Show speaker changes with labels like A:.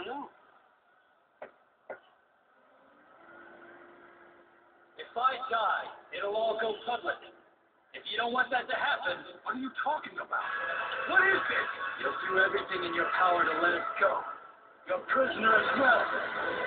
A: don't know.
B: If I die, it'll all go public. If you don't want that to happen,
C: What are you talking about? What is this?
B: you'll do everything in your power to let us go. You're a prisoner as well.